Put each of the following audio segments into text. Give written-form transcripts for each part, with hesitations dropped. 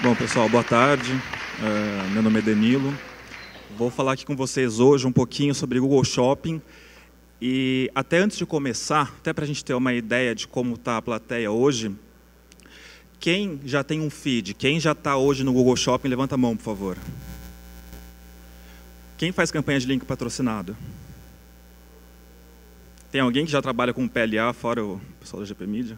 Bom, pessoal, boa tarde. Meu nome é Danilo. Vou falar aqui com vocês hoje um pouquinho sobre Google Shopping. E até antes de começar, até para a gente ter uma ideia de como está a plateia hoje, quem já tem um feed, quem já está hoje no Google Shopping, levanta a mão, por favor. Quem faz campanha de link patrocinado? Tem alguém que já trabalha com PLA, fora o pessoal da GP Media?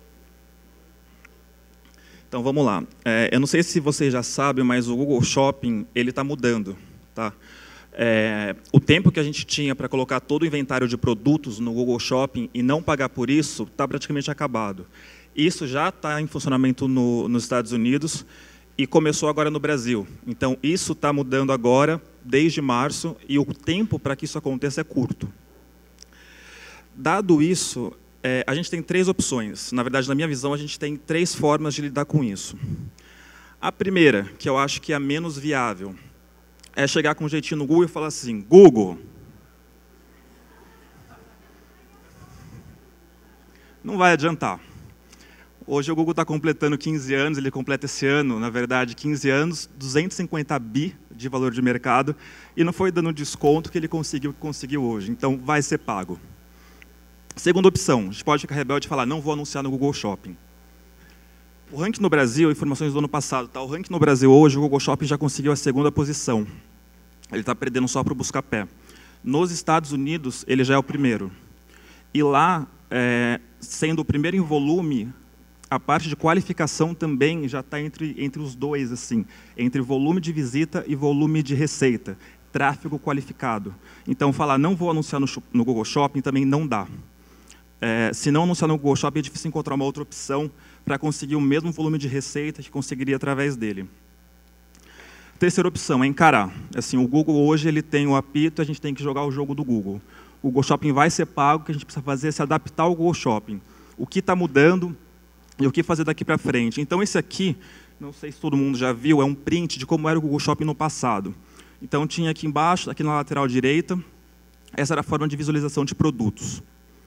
Então, vamos lá. Eu não sei se vocês já sabem, mas o Google Shopping ele está mudando. Tá? O tempo que a gente tinha para colocar todo o inventário de produtos no Google Shopping e não pagar por isso está praticamente acabado. Isso já está em funcionamento nos Estados Unidos e começou agora no Brasil. Então, isso está mudando agora, desde março, e o tempo para que isso aconteça é curto. Dado isso, a gente tem três opções. Na verdade, na minha visão, a gente tem três formas de lidar com isso. A primeira, que eu acho que é a menos viável, é chegar com um jeitinho no Google e falar assim, Google, não vai adiantar. Hoje o Google está completando 15 anos, ele completa esse ano, na verdade, 15 anos, 250 bi de valor de mercado, e não foi dando desconto que ele conseguiu hoje, então vai ser pago. Segunda opção, a gente pode ficar rebelde e falar, não vou anunciar no Google Shopping. O ranking no Brasil, informações do ano passado, tá? O ranking no Brasil hoje, o Google Shopping já conseguiu a segunda posição. Ele está perdendo só para o Buscapé. Nos Estados Unidos, ele já é o primeiro. E lá, sendo o primeiro em volume, a parte de qualificação também já está entre os dois, assim, entre volume de visita e volume de receita, tráfego qualificado. Então, falar não vou anunciar no Google Shopping também não dá. Se não anunciar no Google Shopping, é difícil encontrar uma outra opção para conseguir o mesmo volume de receita que conseguiria através dele. Terceira opção é encarar. Assim, o Google hoje ele tem o apito, a gente tem que jogar o jogo do Google. O Google Shopping vai ser pago, o que a gente precisa fazer é se adaptar ao Google Shopping. O que está mudando e o que fazer daqui para frente. Então, esse aqui, não sei se todo mundo já viu, é um print de como era o Google Shopping no passado. Então, tinha aqui embaixo, aqui na lateral direita, essa era a forma de visualização de produtos.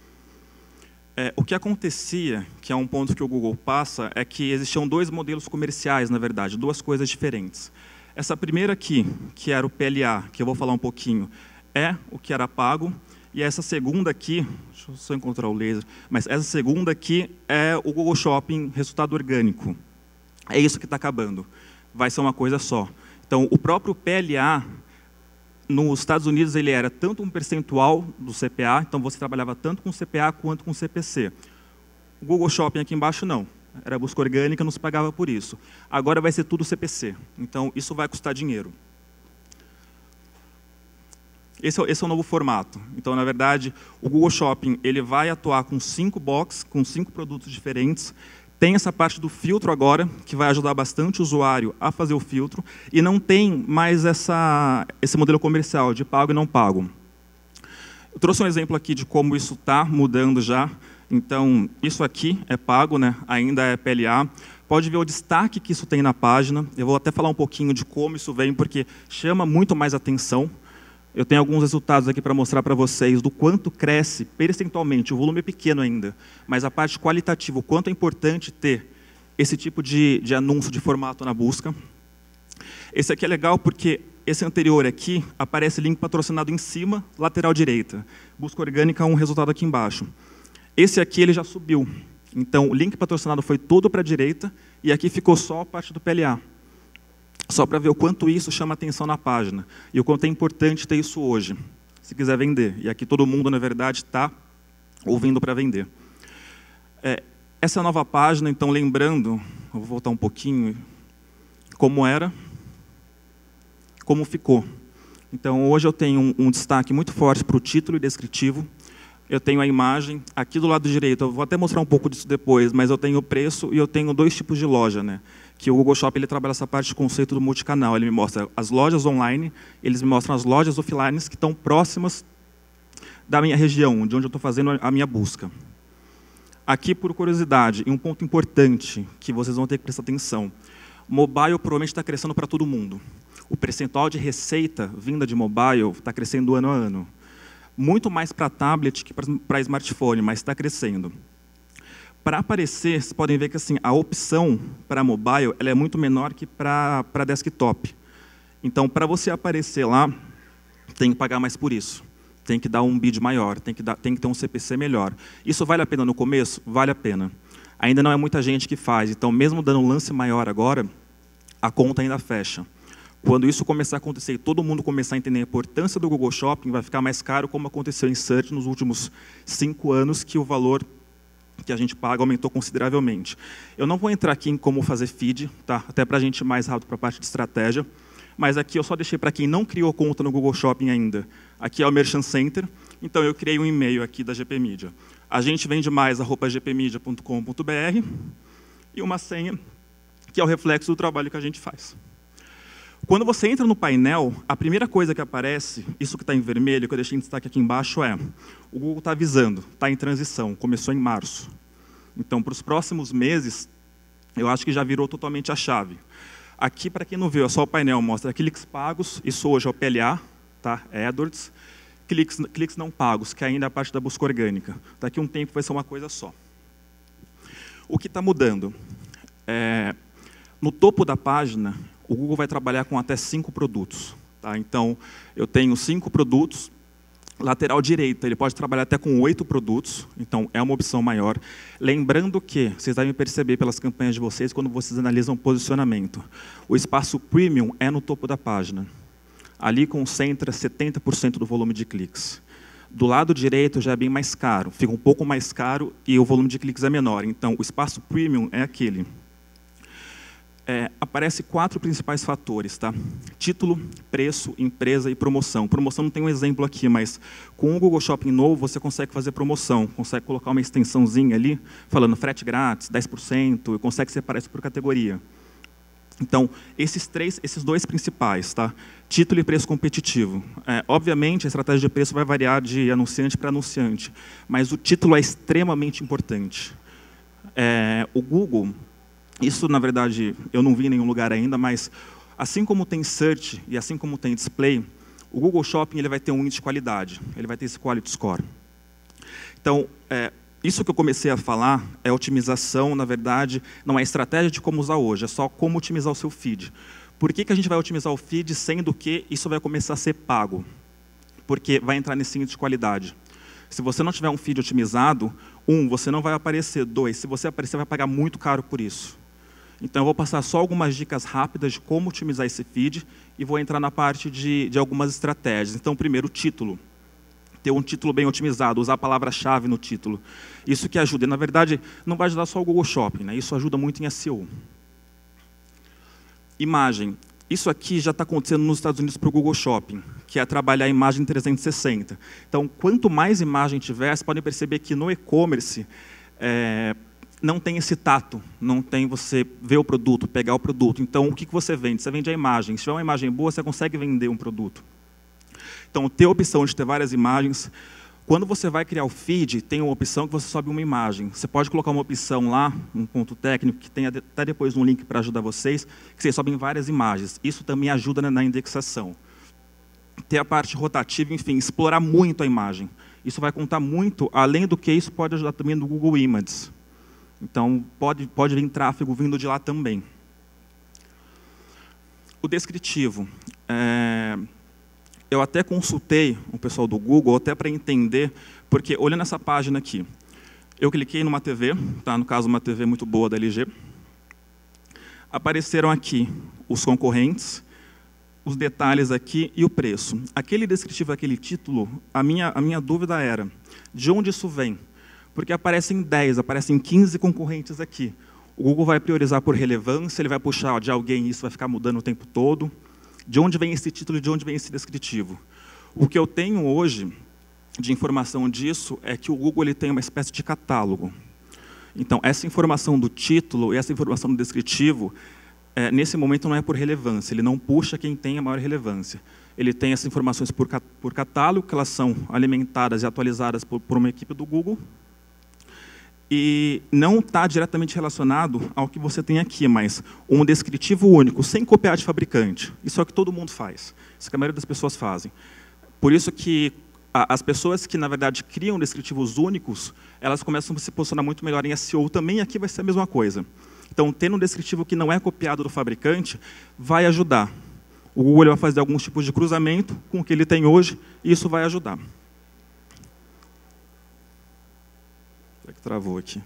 O que acontecia, que é um ponto que o Google passa, é que existiam dois modelos comerciais, na verdade, duas coisas diferentes. Essa primeira aqui, que era o PLA, que eu vou falar um pouquinho, é o que era pago, e essa segunda aqui, deixa eu só encontrar o laser, mas essa segunda aqui é o Google Shopping resultado orgânico. É isso que está acabando. Vai ser uma coisa só. Então, o próprio PLA, nos Estados Unidos, ele era tanto um percentual do CPA, então você trabalhava tanto com CPA quanto com CPC. O Google Shopping aqui embaixo, não. Era busca orgânica, não se pagava por isso. Agora vai ser tudo CPC. Então, isso vai custar dinheiro. Esse é o novo formato. Então, na verdade, o Google Shopping ele vai atuar com 5 boxes, com 5 produtos diferentes. Tem essa parte do filtro agora, que vai ajudar bastante o usuário a fazer o filtro, e não tem mais esse modelo comercial de pago e não pago. Eu trouxe um exemplo aqui de como isso está mudando já. Então, isso aqui é pago, né? Ainda é PLA. Pode ver o destaque que isso tem na página. Eu vou até falar um pouquinho de como isso vem, porque chama muito mais atenção. Eu tenho alguns resultados aqui para mostrar para vocês do quanto cresce percentualmente. O volume é pequeno ainda, mas a parte qualitativa, o quanto é importante ter esse tipo de anúncio de formato na busca. Esse aqui é legal porque esse anterior aqui aparece link patrocinado em cima, lateral direita. Busca orgânica, um resultado aqui embaixo. Esse aqui ele já subiu. Então, o link patrocinado foi todo para a direita e aqui ficou só a parte do PLA. Só para ver o quanto isso chama atenção na página e o quanto é importante ter isso hoje, se quiser vender. E aqui todo mundo, na verdade, está ouvindo para vender. Essa é a nova página, então, lembrando, eu vou voltar um pouquinho, como era, como ficou. Então, hoje eu tenho um destaque muito forte para o título e descritivo. Eu tenho a imagem, aqui do lado direito, eu vou até mostrar um pouco disso depois, mas eu tenho o preço e eu tenho dois tipos de loja, né? Que o Google Shopping ele trabalha essa parte de conceito do multicanal. Ele me mostra as lojas online, eles me mostram as lojas offline que estão próximas da minha região, de onde eu estou fazendo a minha busca. Aqui, por curiosidade, e um ponto importante que vocês vão ter que prestar atenção. Mobile provavelmente está crescendo para todo mundo. O percentual de receita vinda de mobile está crescendo ano a ano. Muito mais para tablet que para smartphone, mas está crescendo. Para aparecer, vocês podem ver que assim, a opção para mobile ela é muito menor que para desktop. Então, para você aparecer lá, tem que pagar mais por isso. Tem que dar um bid maior, tem que ter um CPC melhor. Isso vale a pena no começo? Vale a pena. Ainda não é muita gente que faz, então mesmo dando um lance maior agora, a conta ainda fecha. Quando isso começar a acontecer e todo mundo começar a entender a importância do Google Shopping, vai ficar mais caro, como aconteceu em Search nos últimos 5 anos, que o valor que a gente paga aumentou consideravelmente. Eu não vou entrar aqui em como fazer feed, tá? Até para a gente ir mais rápido para a parte de estratégia, mas aqui eu só deixei para quem não criou conta no Google Shopping ainda. Aqui é o Merchant Center, então eu criei um e-mail aqui da GP Media. agentevendemais@gpmedia.com.br e uma senha que é o reflexo do trabalho que a gente faz. Quando você entra no painel, a primeira coisa que aparece, isso que está em vermelho, que eu deixei em destaque aqui embaixo, é o Google está avisando, está em transição, começou em março. Então, para os próximos meses, eu acho que já virou totalmente a chave. Aqui, para quem não viu, é só o painel, mostra cliques pagos, isso hoje é o PLA, tá? AdWords, cliques não pagos, que ainda é a parte da busca orgânica. Daqui a um tempo vai ser uma coisa só. O que está mudando? No topo da página, o Google vai trabalhar com até 5 produtos. Tá? Então, eu tenho 5 produtos. Lateral direita, ele pode trabalhar até com 8 produtos, então é uma opção maior. Lembrando que, vocês devem perceber pelas campanhas de vocês, quando vocês analisam posicionamento, o espaço premium é no topo da página. Ali concentra 70% do volume de cliques. Do lado direito já é bem mais caro, fica um pouco mais caro e o volume de cliques é menor. Então, o espaço premium é aquele. Aparece 4 principais fatores, tá? Título, preço, empresa e promoção. Promoção não tem um exemplo aqui, mas com o Google Shopping novo você consegue fazer promoção, consegue colocar uma extensãozinha ali, falando frete grátis, 10%, e consegue separar isso por categoria. Então, esses 2 principais, tá? Título e preço competitivo. Obviamente, a estratégia de preço vai variar de anunciante para anunciante, mas o título é extremamente importante. O Google... Isso, na verdade, eu não vi em nenhum lugar ainda, mas assim como tem Search e assim como tem Display, o Google Shopping ele vai ter um índice de qualidade, ele vai ter esse Quality Score. Então, isso que eu comecei a falar é otimização, na verdade, não é estratégia de como usar hoje, é só como otimizar o seu feed. Por que a gente vai otimizar o feed, sendo que isso vai começar a ser pago? Porque vai entrar nesse índice de qualidade. Se você não tiver um feed otimizado, você não vai aparecer. 2, se você aparecer, vai pagar muito caro por isso. Então, eu vou passar só algumas dicas rápidas de como otimizar esse feed e vou entrar na parte de algumas estratégias. Então, primeiro, o título. Ter um título bem otimizado, usar a palavra-chave no título. Isso que ajuda. E, na verdade, não vai ajudar só o Google Shopping, né? Isso ajuda muito em SEO. Imagem. Isso aqui já está acontecendo nos Estados Unidos para o Google Shopping, que é trabalhar a imagem 360. Então, quanto mais imagem tiver, vocês podem perceber que no e-commerce... não tem esse tato, não tem você ver o produto, pegar o produto. Então, o que você vende? Você vende a imagem. Se tiver uma imagem boa, você consegue vender um produto. Então, ter a opção de ter várias imagens. Quando você vai criar o feed, tem uma opção que você sobe uma imagem. Você pode colocar uma opção lá, um ponto técnico, que tem até depois um link para ajudar vocês, que vocês sobem várias imagens. Isso também ajuda na indexação. Ter a parte rotativa, enfim, explorar muito a imagem. Isso vai contar muito, além do que isso pode ajudar também no Google Images. Então, pode vir tráfego vindo de lá também. O descritivo. Eu até consultei o pessoal do Google, até para entender, porque olhando essa página aqui, eu cliquei numa TV, tá? No caso uma TV muito boa da LG, apareceram aqui os concorrentes, os detalhes aqui e o preço. Aquele descritivo, aquele título, a minha dúvida era, de onde isso vem? Porque aparecem 10, aparecem 15 concorrentes aqui. O Google vai priorizar por relevância, ele vai puxar de alguém, isso vai ficar mudando o tempo todo. De onde vem esse título e de onde vem esse descritivo? O que eu tenho hoje de informação disso é que o Google ele tem uma espécie de catálogo. Então, essa informação do título e essa informação do descritivo, nesse momento não é por relevância, ele não puxa quem tem a maior relevância. Ele tem essas informações por catálogo, que elas são alimentadas e atualizadas por uma equipe do Google, e não está diretamente relacionado ao que você tem aqui, mas um descritivo único, sem copiar de fabricante. Isso é o que todo mundo faz. Isso que a maioria das pessoas fazem. Por isso que As pessoas que, na verdade, criam descritivos únicos, elas começam a se posicionar muito melhor em SEO. Também aqui vai ser a mesma coisa. Então, tendo um descritivo que não é copiado do fabricante, vai ajudar. O Google vai fazer alguns tipos de cruzamento com o que ele tem hoje, e isso vai ajudar. Será que travou aqui?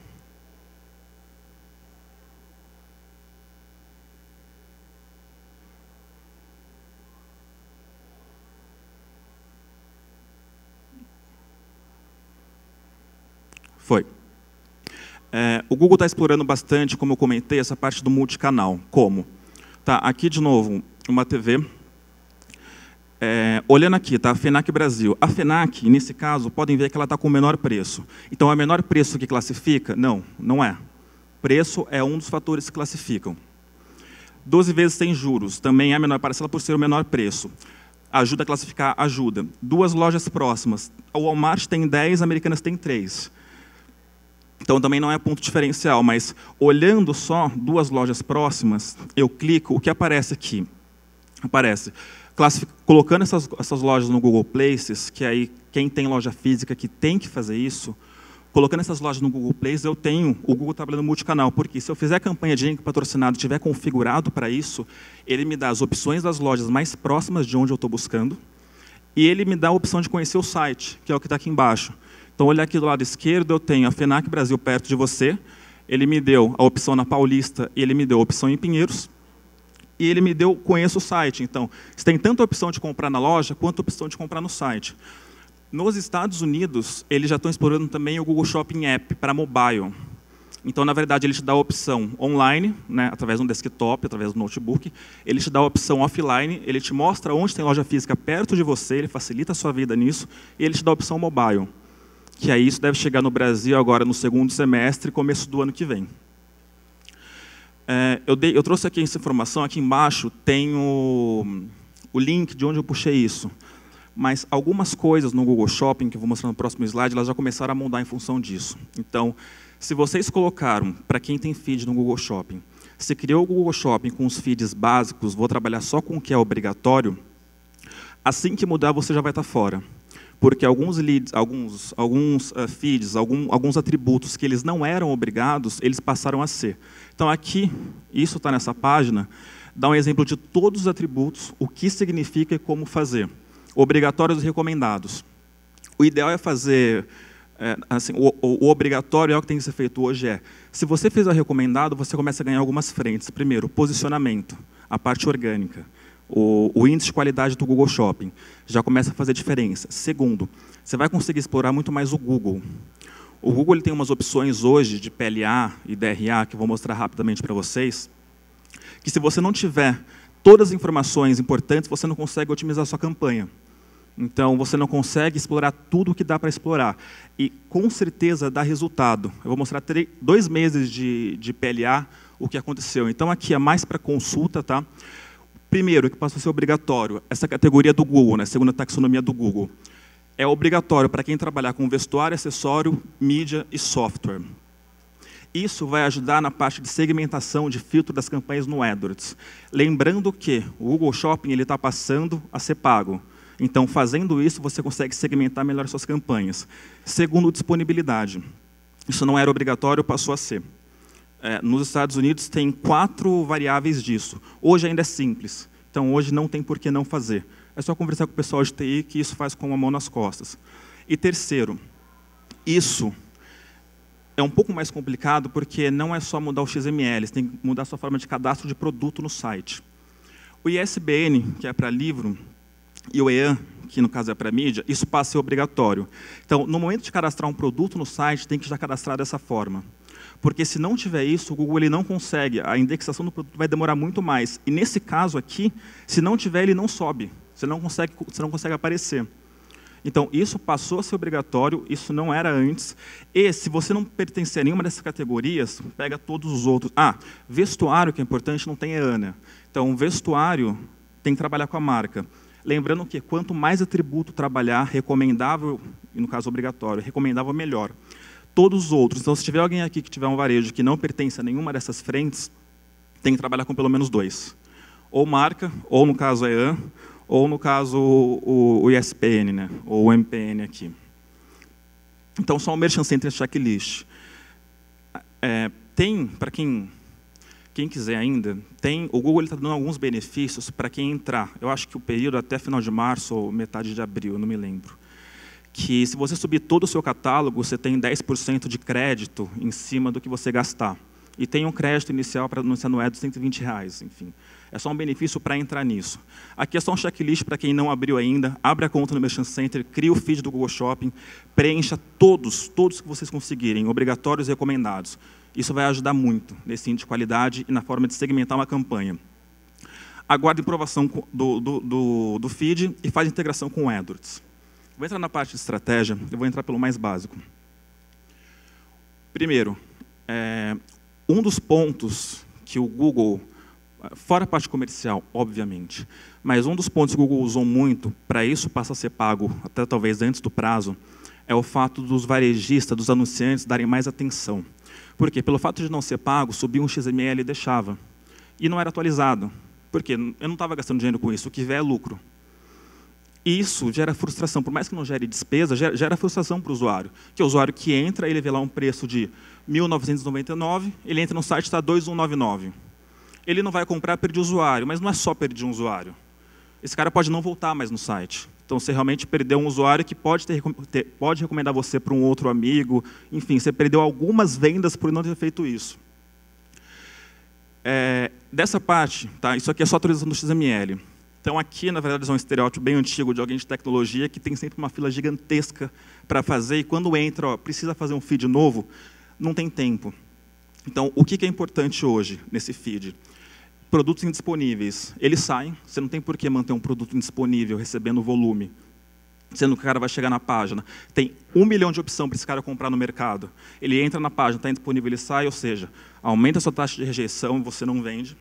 Foi. O Google está explorando bastante, como eu comentei, essa parte do multicanal. Como? Tá, aqui, de novo, uma TV. Olhando aqui, tá, a FENAC Brasil. A FENAC, nesse caso, podem ver que ela está com o menor preço. Então, é o menor preço que classifica? Não, não é. Preço é um dos fatores que classificam. 12 vezes sem juros, também é a menor parcela por ser o menor preço. Ajuda a classificar? Ajuda. 2 lojas próximas. O Walmart tem 10, a Americanas tem 3. Então, também não é ponto diferencial, mas olhando só 2 lojas próximas, eu clico, o que aparece aqui? Aparece, colocando essas lojas no Google Places, que aí quem tem loja física que tem que fazer isso, colocando essas lojas no Google Places, eu tenho o Google trabalhando multicanal, porque se eu fizer campanha de link patrocinado e estiver configurado para isso, ele me dá as opções das lojas mais próximas de onde eu estou buscando, e ele me dá a opção de conhecer o site, que é o que está aqui embaixo. Então, olhar aqui do lado esquerdo, eu tenho a FENAC Brasil perto de você. Ele me deu a opção na Paulista e ele me deu a opção em Pinheiros. E ele me deu, conheço o site. Então, você tem tanto a opção de comprar na loja, quanto a opção de comprar no site. Nos Estados Unidos, eles já estão explorando também o Google Shopping App para mobile. Então, na verdade, ele te dá a opção online, né, através do desktop, através do notebook. Ele te dá a opção offline, ele te mostra onde tem loja física perto de você, ele facilita a sua vida nisso, e ele te dá a opção mobile. Que aí isso deve chegar no Brasil agora no 2º semestre, começo do ano que vem. Eu trouxe aqui essa informação, aqui embaixo tem o link de onde eu puxei isso. Mas algumas coisas no Google Shopping, que eu vou mostrar no próximo slide, elas já começaram a mudar em função disso. Então, se vocês colocaram, para quem tem feed no Google Shopping, se criou o Google Shopping com os feeds básicos, vou trabalhar só com o que é obrigatório, assim que mudar, você já vai estar fora. Porque alguns leads, alguns feeds, alguns atributos que eles não eram obrigados, eles passaram a ser. Então, aqui, isso está nessa página, dá um exemplo de todos os atributos, o que significa e como fazer. Obrigatórios e recomendados. O ideal é fazer... assim, o obrigatório é o que tem que ser feito hoje se você fez o recomendado, você começa a ganhar algumas frentes. Primeiro, posicionamento, a parte orgânica. O índice de qualidade do Google Shopping já começa a fazer diferença. Segundo, você vai conseguir explorar muito mais o Google. O Google ele tem umas opções hoje de PLA e DRA, que eu vou mostrar rapidamente para vocês, que se você não tiver todas as informações importantes, você não consegue otimizar a sua campanha. Então, você não consegue explorar tudo o que dá para explorar. E, com certeza, dá resultado. Eu vou mostrar 2 meses de PLA, o que aconteceu. Então, aqui é mais para consulta, tá? Primeiro, que passou a ser obrigatório, essa categoria do Google, né, segundo a taxonomia do Google, é obrigatório para quem trabalhar com vestuário, acessório, mídia e software. Isso vai ajudar na parte de segmentação, de filtro das campanhas no AdWords. Lembrando que o Google Shopping está passando a ser pago. Então, fazendo isso, você consegue segmentar melhor suas campanhas. Segundo, disponibilidade. Isso não era obrigatório, passou a ser. Nos Estados Unidos, tem 4 variáveis disso. Hoje ainda é simples. Então, hoje não tem por que não fazer. É só conversar com o pessoal de TI, que isso faz com a mão nas costas. E terceiro, isso é um pouco mais complicado, porque não é só mudar o XML, você tem que mudar a sua forma de cadastro de produto no site. O ISBN, que é para livro, e o EAN, que no caso é para mídia, isso passa a ser obrigatório. Então, no momento de cadastrar um produto no site, tem que já cadastrar dessa forma. Porque se não tiver isso, o Google ele não consegue, a indexação do produto vai demorar muito mais. E nesse caso aqui, se não tiver, ele não sobe. Você não consegue aparecer. Então, isso passou a ser obrigatório, isso não era antes. E, se você não pertencer a nenhuma dessas categorias, pega todos os outros. Vestuário, que é importante, não tem EAN. Então, vestuário tem que trabalhar com a marca. Lembrando que, quanto mais atributo trabalhar, recomendável, e no caso obrigatório, recomendável melhor. Todos os outros. Então, se tiver alguém aqui que tiver um varejo que não pertence a nenhuma dessas frentes, tem que trabalhar com pelo menos 2. Ou marca, ou no caso EAN, ou, no caso, o ISPN, né? Ou o MPN aqui. Então, só o Merchant Center Checklist. Tem, para quem quiser ainda, o Google está dando alguns benefícios para quem entrar. Eu acho que o período até final de março ou metade de abril, eu não me lembro. Que se você subir todo o seu catálogo, você tem 10% de crédito em cima do que você gastar. E tem um crédito inicial para anunciar no Ads de R$120, enfim. É só um benefício para entrar nisso. Aqui é só um checklist para quem não abriu ainda. Abre a conta no Merchant Center, cria o feed do Google Shopping, preencha todos que vocês conseguirem, obrigatórios e recomendados. Isso vai ajudar muito nesse índice de qualidade e na forma de segmentar uma campanha. Aguarde aprovação do feed e faz integração com o AdWords. Vou entrar na parte de estratégia, eu vou entrar pelo mais básico. Primeiro, um dos pontos que o Google, fora a parte comercial, obviamente, mas um dos pontos que o Google usou muito para isso passar a ser pago, até talvez antes do prazo, é o fato dos varejistas, dos anunciantes darem mais atenção. Por quê? Pelo fato de não ser pago, subia um XML e deixava. E não era atualizado. Por quê? Eu não estava gastando dinheiro com isso, o que vier é lucro. E isso gera frustração, por mais que não gere despesa, gera frustração para o usuário. Que o usuário que entra, ele vê lá um preço de R$ 1.999, ele entra no site, está R$ 2.199. Ele não vai comprar, perde o usuário, mas não é só perder um usuário. Esse cara pode não voltar mais no site. Então, você realmente perdeu um usuário que pode recomendar você para um outro amigo. Enfim, você perdeu algumas vendas por não ter feito isso. Dessa parte, tá, isso aqui é só atualização do XML. Então, aqui, na verdade, é um estereótipo bem antigo de alguém de tecnologia que tem sempre uma fila gigantesca para fazer, e quando entra, precisa fazer um feed novo, não tem tempo. Então, o que é importante hoje nesse feed? Produtos indisponíveis. Eles saem, você não tem por que manter um produto indisponível recebendo volume, sendo que o cara vai chegar na página. Tem 1 milhão de opções para esse cara comprar no mercado. Ele entra na página, está indisponível, ele sai, ou seja, aumenta a sua taxa de rejeição e você não vende.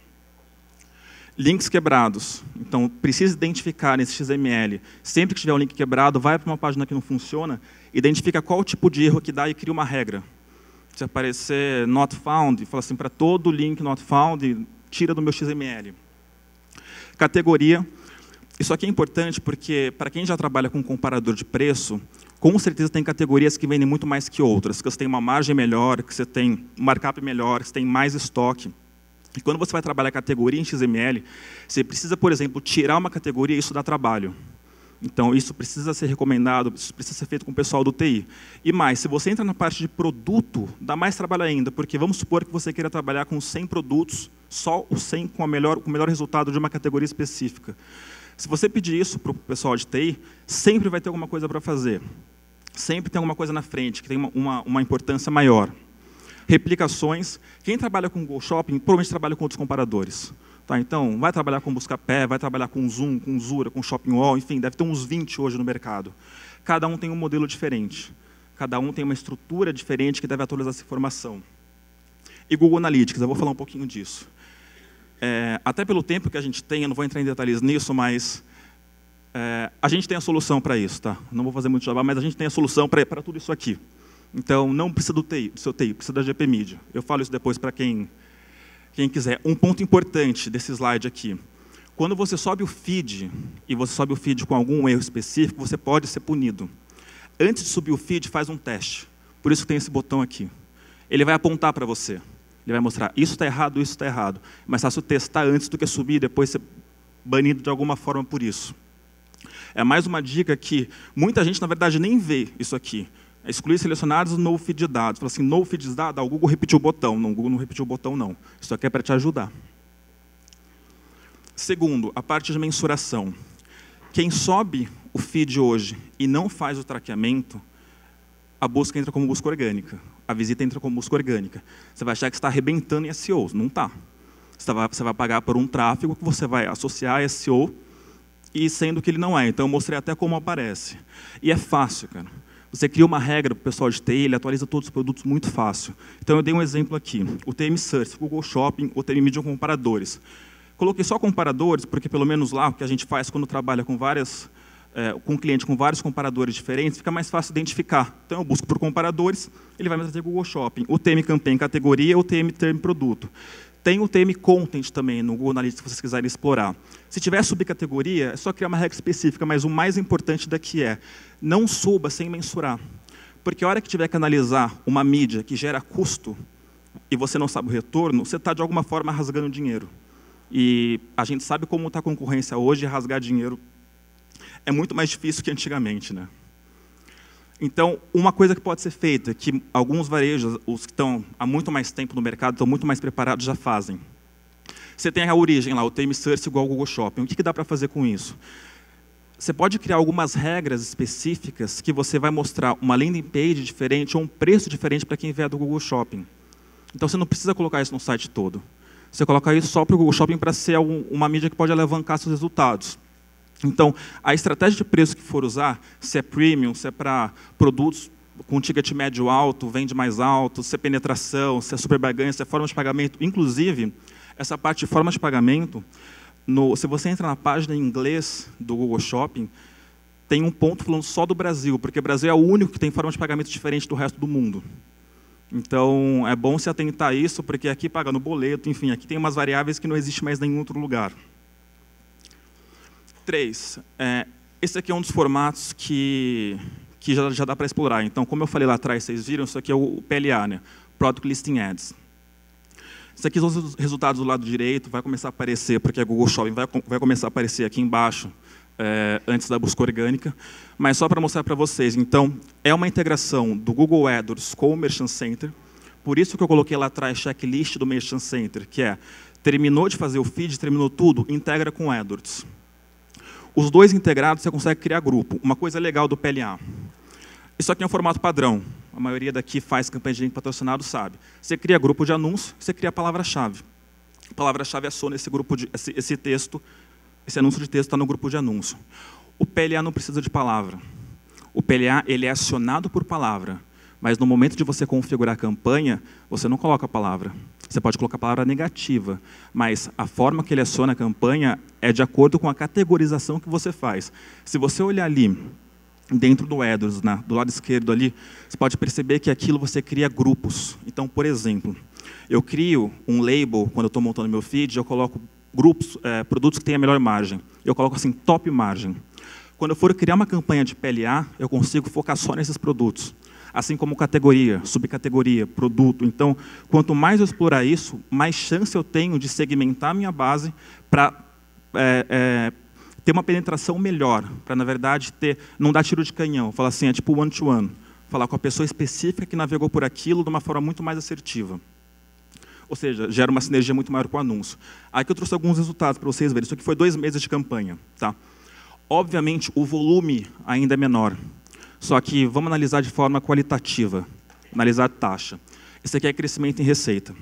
Links quebrados. Então, precisa identificar nesse XML. Sempre que tiver um link quebrado, vai para uma página que não funciona, identifica qual o tipo de erro que dá e cria uma regra. Se aparecer not found, fala assim, para todo link not found, tira do meu XML. Categoria. Isso aqui é importante porque, para quem já trabalha com comparador de preço, com certeza tem categorias que vendem muito mais que outras, que você tem uma margem melhor, que você tem um markup melhor, que você tem mais estoque. E quando você vai trabalhar categoria em XML, você precisa, por exemplo, tirar uma categoria e isso dá trabalho. Então, isso precisa ser recomendado, isso precisa ser feito com o pessoal do TI. E mais, se você entra na parte de produto, dá mais trabalho ainda, porque vamos supor que você queira trabalhar com 100 produtos, só os 100 com o melhor resultado de uma categoria específica. Se você pedir isso para o pessoal de TI, sempre vai ter alguma coisa para fazer. Sempre tem alguma coisa na frente, que tem uma importância maior. Replicações. Quem trabalha com Google Shopping, provavelmente trabalha com outros comparadores. Tá, então, vai trabalhar com Buscapé, vai trabalhar com Zoom, com Zura, com Shopping Wall, enfim, deve ter uns 20 hoje no mercado. Cada um tem um modelo diferente. Cada um tem uma estrutura diferente que deve atualizar essa informação. E Google Analytics, eu vou falar um pouquinho disso. Até pelo tempo que a gente tem, eu não vou entrar em detalhes nisso, mas a gente tem a solução para isso. Tá? Não vou fazer muito jabá, mas a gente tem a solução para tudo isso aqui. Então, não precisa do seu TI, precisa da GP Media. Eu falo isso depois para quem quiser. Um ponto importante desse slide aqui. Quando você sobe o feed, e você sobe o feed com algum erro específico, você pode ser punido. Antes de subir o feed, faz um teste. Por isso que tem esse botão aqui. Ele vai apontar para você. Ele vai mostrar, isso está errado, isso está errado. É mais fácil testar antes do que subir e depois ser banido de alguma forma por isso. É mais uma dica que muita gente, na verdade, nem vê isso aqui. Excluir selecionados no feed de dados. Fala assim, no feed de dados, o Google repetiu o botão. Não, o Google não repetiu o botão, não. Isso aqui é para te ajudar. Segundo, a parte de mensuração. Quem sobe o feed hoje e não faz o traqueamento, a busca entra como busca orgânica. A visita entra como busca orgânica. Você vai achar que está arrebentando em SEO. Não está. Você vai pagar por um tráfego que você vai associar a SEO, e sendo que ele não é. Então, eu mostrei até como aparece. E é fácil, cara. Você cria uma regra para o pessoal de TI, ele atualiza todos os produtos muito fácil. Então, eu dei um exemplo aqui. O TM Search, Google Shopping, o TM Media comparadores. Coloquei só comparadores, porque pelo menos lá, o que a gente faz quando trabalha com com um cliente com vários comparadores diferentes, fica mais fácil identificar. Então, eu busco por comparadores, ele vai me trazer Google Shopping. O TM Campaign categoria, o TM Term produto. Tem o TM Content também no Google Analytics, se vocês quiserem explorar. Se tiver subcategoria, é só criar uma regra específica, mas o mais importante daqui é, não suba sem mensurar. Porque a hora que tiver que analisar uma mídia que gera custo, e você não sabe o retorno, você está, de alguma forma, rasgando dinheiro. E a gente sabe como está a concorrência hoje, rasgar dinheiro é muito mais difícil que antigamente, né? Então, uma coisa que pode ser feita, que alguns varejos, os que estão há muito mais tempo no mercado, estão muito mais preparados, já fazem. Você tem a origem lá, o TM Search igual ao Google Shopping. O que dá para fazer com isso? Você pode criar algumas regras específicas que você vai mostrar uma landing page diferente ou um preço diferente para quem vier do Google Shopping. Então, você não precisa colocar isso no site todo. Você coloca isso só para o Google Shopping para ser uma mídia que pode alavancar seus resultados. Então, a estratégia de preço que for usar, se é premium, se é para produtos com ticket médio alto, vende mais alto, se é penetração, se é super barganha, se é forma de pagamento. Inclusive, essa parte de forma de pagamento, se você entra na página em inglês do Google Shopping, tem um ponto falando só do Brasil, porque o Brasil é o único que tem forma de pagamento diferente do resto do mundo. Então, é bom se atentar a isso, porque aqui paga no boleto, enfim, aqui tem umas variáveis que não existe mais em nenhum outro lugar. 3. Esse aqui é um dos formatos que já dá para explorar. Então, como eu falei lá atrás, vocês viram, isso aqui é o PLA, né? Product Listing Ads. Isso aqui são os resultados do lado direito, vai começar a aparecer, porque a Google Shopping vai começar a aparecer aqui embaixo, antes da busca orgânica. Mas só para mostrar para vocês, então, é uma integração do Google AdWords com o Merchant Center. Por isso que eu coloquei lá atrás checklist do Merchant Center, que é, terminou de fazer o feed, terminou tudo, integra com o AdWords. Os dois integrados, você consegue criar grupo. Uma coisa legal do PLA. Isso aqui é um formato padrão. A maioria daqui faz campanha de link patrocinado, sabe. Você cria grupo de anúncio, você cria a palavra-chave. A palavra-chave é só nesse grupo esse texto, esse anúncio de texto está no grupo de anúncio. O PLA não precisa de palavra. O PLA ele é acionado por palavra. Mas no momento de você configurar a campanha, você não coloca a palavra. Você pode colocar a palavra negativa, mas a forma que ele aciona a campanha é de acordo com a categorização que você faz. Se você olhar ali, dentro do AdWords, do lado esquerdo ali, você pode perceber que aquilo você cria grupos. Então, por exemplo, eu crio um label, quando eu estou montando meu feed, eu coloco grupos, produtos que têm a melhor margem. Eu coloco assim, top margem. Quando eu for criar uma campanha de PLA, eu consigo focar só nesses produtos. Assim como categoria, subcategoria, produto. Então, quanto mais eu explorar isso, mais chance eu tenho de segmentar a minha base para ter uma penetração melhor, para, na verdade, não dar tiro de canhão. Falar assim, é tipo one-to-one. Falar com a pessoa específica que navegou por aquilo de uma forma muito mais assertiva. Ou seja, gera uma sinergia muito maior com o anúncio. Aqui eu trouxe alguns resultados para vocês verem. Isso aqui foi 2 meses de campanha. Tá? Obviamente, o volume ainda é menor. Só que vamos analisar de forma qualitativa, analisar a taxa. Esse aqui é crescimento em receita.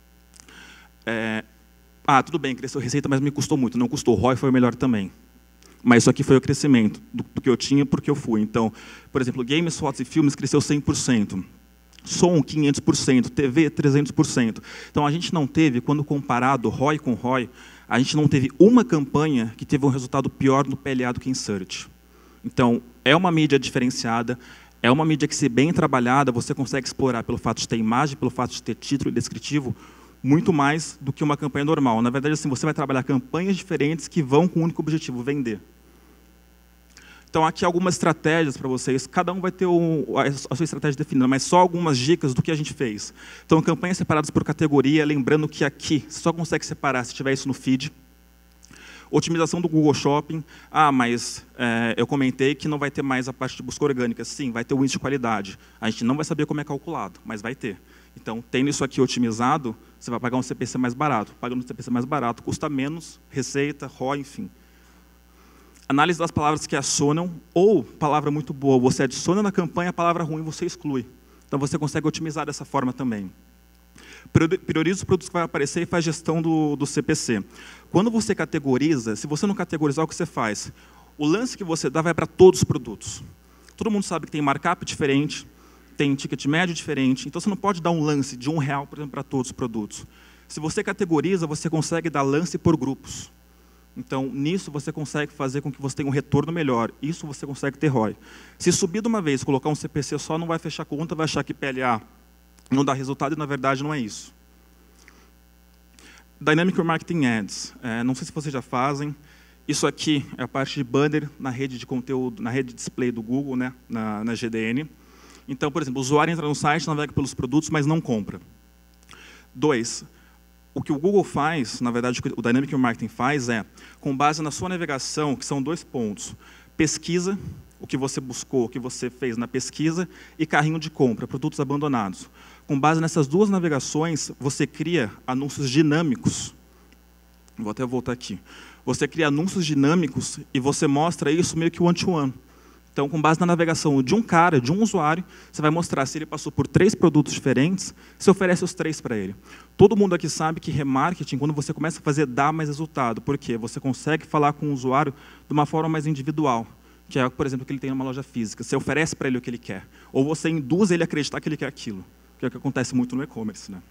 Tudo bem, cresceu receita, mas me custou muito. Não custou, o ROI foi o melhor também. Mas isso aqui foi o crescimento do que eu tinha, porque eu fui. Então, por exemplo, games, fotos e filmes cresceu 100%. Som, 500%. TV, 300%. Então, a gente não teve, quando comparado ROI com ROI, a gente não teve uma campanha que teve um resultado pior no PLA do que em Search. Então, é uma mídia diferenciada, é uma mídia que, se bem trabalhada, você consegue explorar pelo fato de ter imagem, pelo fato de ter título e descritivo, muito mais do que uma campanha normal. Na verdade, assim, você vai trabalhar campanhas diferentes que vão com o único objetivo, vender. Então, aqui algumas estratégias para vocês. Cada um vai ter a sua estratégia definida, mas só algumas dicas do que a gente fez. Então, campanhas separadas por categoria, lembrando que aqui você só consegue separar se tiver isso no feed. Otimização do Google Shopping. Mas eu comentei que não vai ter mais a parte de busca orgânica. Sim, vai ter o índice de qualidade. A gente não vai saber como é calculado, mas vai ter. Então, tendo isso aqui otimizado, você vai pagar um CPC mais barato. Pagando um CPC mais barato, custa menos, receita, ROI, enfim. Análise das palavras que acionam, ou palavra muito boa, você adiciona na campanha, a palavra ruim você exclui. Então, você consegue otimizar dessa forma também. Prioriza os produtos que vai aparecer e faz gestão do CPC. Quando você categoriza, se você não categorizar, o que você faz? O lance que você dá vai para todos os produtos. Todo mundo sabe que tem markup diferente, tem ticket médio diferente, então você não pode dar um lance de R$1, por exemplo, para todos os produtos. Se você categoriza, você consegue dar lance por grupos. Então, nisso você consegue fazer com que você tenha um retorno melhor. Isso você consegue ter ROI. Se subir de uma vez, colocar um CPC só, não vai fechar a conta, vai achar que PLA não dá resultado e, na verdade, não é isso. Dynamic Remarketing Ads. Não sei se vocês já fazem. Isso aqui é a parte de banner na rede de conteúdo, na rede de display do Google, né, na GDN. Então, por exemplo, o usuário entra no site, navega pelos produtos, mas não compra. 2. O que o Google faz, na verdade, o que o Dynamic Remarketing faz é, com base na sua navegação, que são 2 pontos, pesquisa, o que você buscou, o que você fez na pesquisa, e carrinho de compra, produtos abandonados. Com base nessas 2 navegações, você cria anúncios dinâmicos. Vou até voltar aqui. Você cria anúncios dinâmicos e você mostra isso meio que one-to-one. Então, com base na navegação de um cara, de um usuário, você vai mostrar se ele passou por 3 produtos diferentes, você oferece os 3 para ele. Todo mundo aqui sabe que remarketing, quando você começa a fazer, dá mais resultado. Por quê? Você consegue falar com o usuário de uma forma mais individual, que é, por exemplo, o que ele tem numa loja física. Você oferece para ele o que ele quer. Ou você induz ele a acreditar que ele quer aquilo, que é o que acontece muito no e-commerce, né?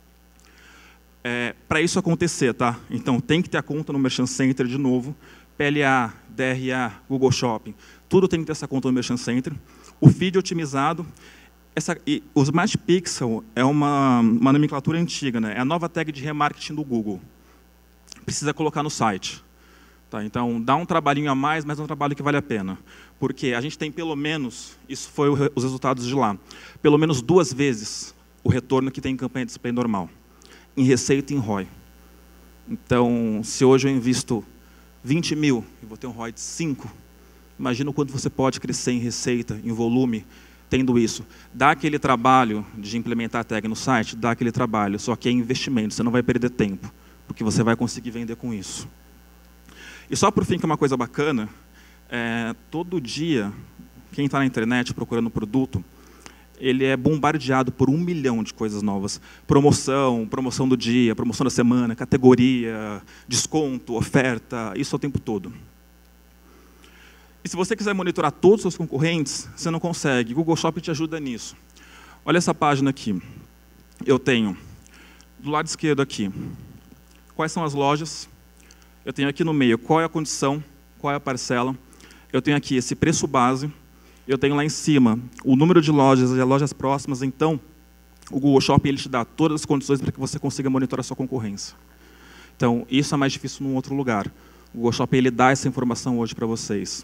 Para isso acontecer, tá? Então, tem que ter a conta no Merchant Center de novo, PLA, DRA, Google Shopping, tudo tem que ter essa conta no Merchant Center. O feed otimizado. O Smart Pixel é uma nomenclatura antiga, né? É a nova tag de remarketing do Google. Precisa colocar no site. Tá? Então, dá um trabalhinho a mais, mas é um trabalho que vale a pena. Porque a gente tem pelo menos, isso foi os resultados de lá, pelo menos 2 vezes o retorno que tem em campanha de display normal, em receita e em ROI. Então, se hoje eu invisto 20 mil e vou ter um ROI de 5, imagina o quanto você pode crescer em receita, em volume, tendo isso. Dá aquele trabalho de implementar a tag no site, dá aquele trabalho, só que é investimento, você não vai perder tempo, porque você vai conseguir vender com isso. E só por fim, que é uma coisa bacana, todo dia, quem está na internet procurando produto, ele é bombardeado por 1 milhão de coisas novas. Promoção, promoção do dia, promoção da semana, categoria, desconto, oferta, isso o tempo todo. E se você quiser monitorar todos os seus concorrentes, você não consegue. Google Shopping te ajuda nisso. Olha essa página aqui. Eu tenho, do lado esquerdo aqui, quais são as lojas. Eu tenho aqui no meio qual é a condição, qual é a parcela. Eu tenho aqui esse preço base. Eu tenho lá em cima o número de lojas e as lojas próximas. Então, o Google Shopping ele te dá todas as condições para que você consiga monitorar a sua concorrência. Então, isso é mais difícil num outro lugar. O Google Shopping ele dá essa informação hoje para vocês.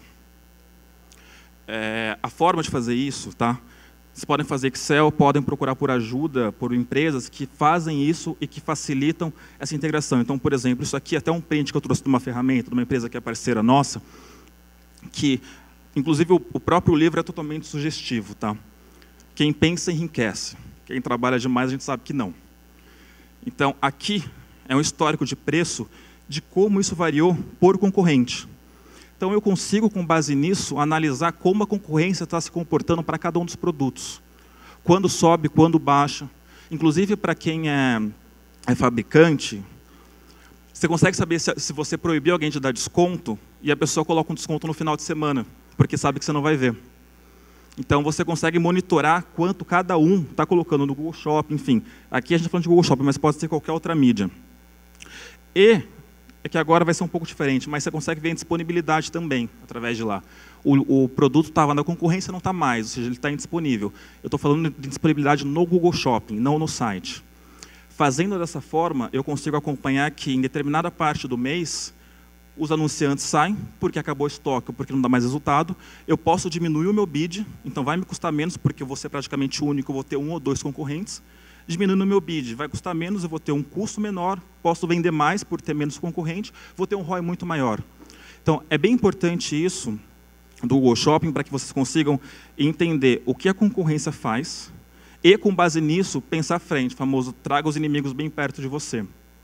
A forma de fazer isso, tá? Vocês podem fazer Excel, podem procurar por ajuda, por empresas que fazem isso e que facilitam essa integração. Então, por exemplo, isso aqui é até um print que eu trouxe de uma ferramenta, de uma empresa que é parceira nossa, que, inclusive, o próprio livro é totalmente sugestivo. Tá? Quem pensa enriquece. Quem trabalha demais, a gente sabe que não. Então, aqui é um histórico de preço de como isso variou por concorrente. Então, eu consigo, com base nisso, analisar como a concorrência está se comportando para cada um dos produtos. Quando sobe, quando baixa. Inclusive, para quem é fabricante, você consegue saber se você proibir alguém de dar desconto e a pessoa coloca um desconto no final de semana, porque sabe que você não vai ver. Então, você consegue monitorar quanto cada um está colocando no Google Shopping, enfim. Aqui a gente está falando de Google Shopping, mas pode ser qualquer outra mídia. E é que agora vai ser um pouco diferente, mas você consegue ver a disponibilidade também, através de lá. O produto estava na concorrência, não está mais, ou seja, ele está indisponível. Eu estou falando de disponibilidade no Google Shopping, não no site. Fazendo dessa forma, eu consigo acompanhar que em determinada parte do mês, os anunciantes saem porque acabou o estoque, ou porque não dá mais resultado. Eu posso diminuir o meu bid, então vai me custar menos, porque eu vou ser praticamente único, eu vou ter 1 ou 2 concorrentes. Diminuindo o meu bid, vai custar menos, eu vou ter um custo menor, posso vender mais por ter menos concorrente, vou ter um ROI muito maior. Então, é bem importante isso do Google Shopping para que vocês consigam entender o que a concorrência faz e, com base nisso, pensar à frente, famoso, traga os inimigos bem perto de você.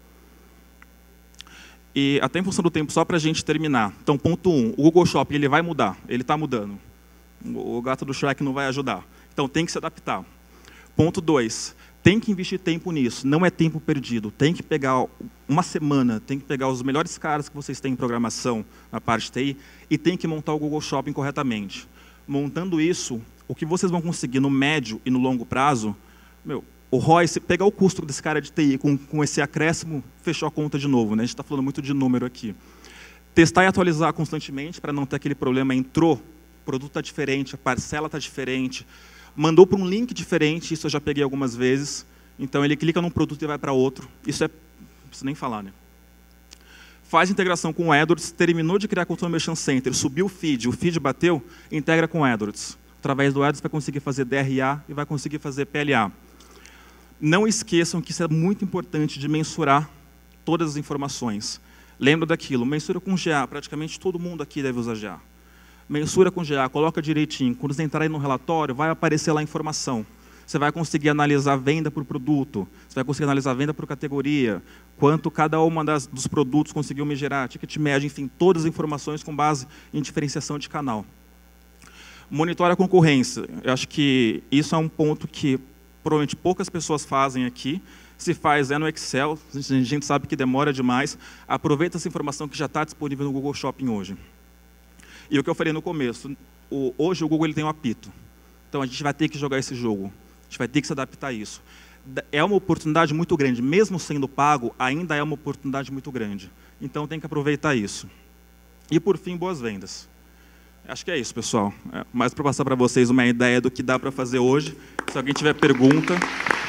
E até em função do tempo, só para a gente terminar. Então, ponto 1, o Google Shopping ele vai mudar, ele está mudando. O gato do Shrek não vai ajudar. Então, tem que se adaptar. Ponto 2, tem que investir tempo nisso, não é tempo perdido. Tem que pegar uma semana, tem que pegar os melhores caras que vocês têm em programação na parte de TI e tem que montar o Google Shopping corretamente. Montando isso, o que vocês vão conseguir no médio e no longo prazo, o ROI, se pegar o custo desse cara de TI com esse acréscimo, fechou a conta de novo. Né? A gente está falando muito de número aqui. Testar e atualizar constantemente para não ter aquele problema, entrou, o produto está diferente, a parcela está diferente, mandou para um link diferente, isso eu já peguei algumas vezes. Então, ele clica num produto e vai para outro. Isso é precisa nem falar, né? Faz integração com o AdWords, terminou de criar Customer Merchant Center, subiu o feed bateu, integra com o AdWords. Através do AdWords vai conseguir fazer DRA e vai conseguir fazer PLA. Não esqueçam que isso é muito importante de mensurar todas as informações. Lembra daquilo, mensura com GA, praticamente todo mundo aqui deve usar GA. Mensura com GA, coloca direitinho, quando você entrar aí no relatório, vai aparecer lá a informação. Você vai conseguir analisar a venda por produto, você vai conseguir analisar a venda por categoria, quanto cada uma dos produtos conseguiu me gerar, ticket médio, enfim, todas as informações com base em diferenciação de canal. Monitora a concorrência. Eu acho que isso é um ponto que provavelmente poucas pessoas fazem aqui. Se faz no Excel, a gente sabe que demora demais. Aproveita essa informação que já está disponível no Google Shopping hoje. E o que eu falei no começo, hoje o Google ele tem um apito. Então a gente vai ter que jogar esse jogo. A gente vai ter que se adaptar a isso. É uma oportunidade muito grande, mesmo sendo pago, ainda é uma oportunidade muito grande. Então tem que aproveitar isso. E por fim, boas vendas. Acho que é isso, pessoal. Mais para passar para vocês uma ideia do que dá para fazer hoje. Se alguém tiver pergunta...